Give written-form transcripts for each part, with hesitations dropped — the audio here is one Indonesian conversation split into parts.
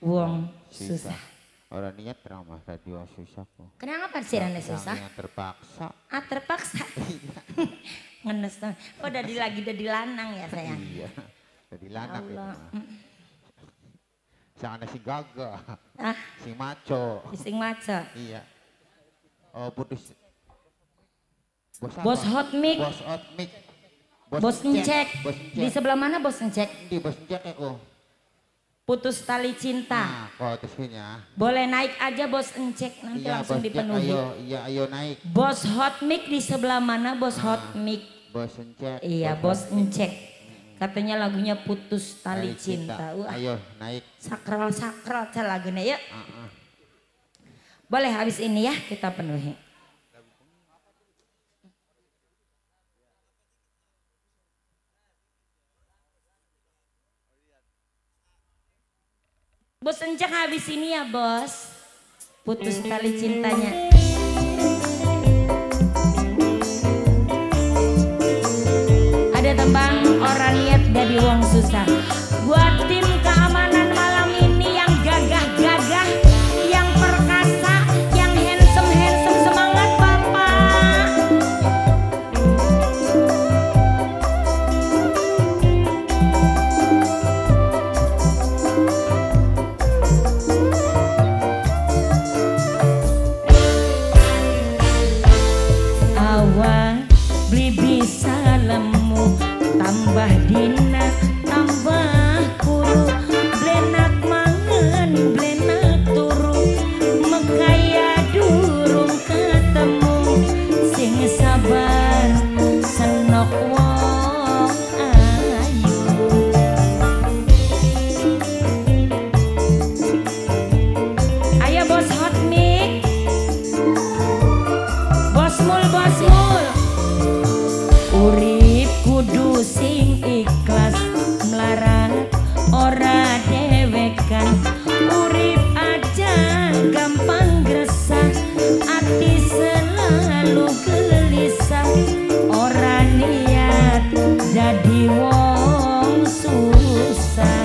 wong susah. Orang niat ramah radio susah kok. Kenapa sih Randa susah? Yang terpaksa. Ah terpaksa. Ngenes tuh. Oh udah lanang ya sayang. Iya. Jadi lanang itu. Jangan si gagah. Ah. Si maco. Sing maco. Iya. Oh putus. Bos hot mic. Bos hot mic. Bos ngecek. Di sebelah mana bos ngecek? Di bos ngecek aku. Putus tali cinta. Nah, kok terusnya. Boleh naik aja bos ngecek nanti Iya, langsung bos dipenuhi. Ayo naik. Bos hot mic di sebelah mana bos hot mic? Bos ngecek. Iya bos ngecek. Katanya lagunya putus tali cinta. Ayo naik. Sakral lagunya yuk. Boleh habis ini ya kita penuhi. Bos encak habis ini ya bos. Putus tali cintanya. Ada tembang orang niat jadi wong susah. Buat tim keamanan malam ini yang gagah-gagah, yang perkasa, yang handsome semangat bapak. Awan beli bisa lemu tambah dina tambah kuru blenak mangen blenak turu mekaya durung ketemu sing sabar senok wong ayu. Ayo bos hot mic, bos mul urip kudu sing ikhlas melarat ora dewekan urip aja gampang gresah ati selalu gelisah ora niat jadi wong susah.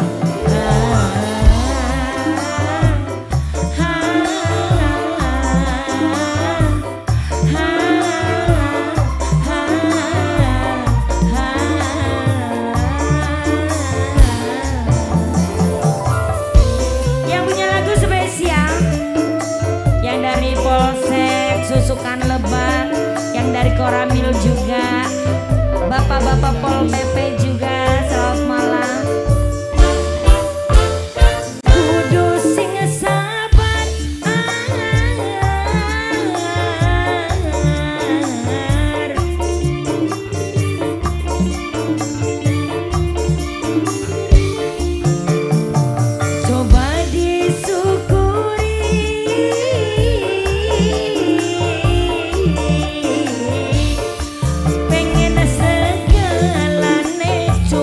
Susukan Lebak yang dari Koramil juga, bapak-bapak Pol PP juga, selamat malam. Kudu sing sabar coba disyukuri. Pengen segalane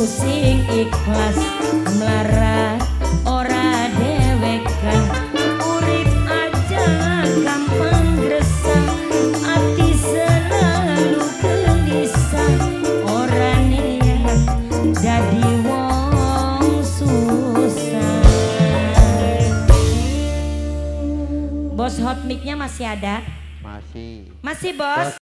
sing ikhlas melarat ora dewekan urip aja gampang gresah ati selalu gelisah ora niat dadi wong susah. Bos hot mic-nya masih ada? Masih. Masih bos?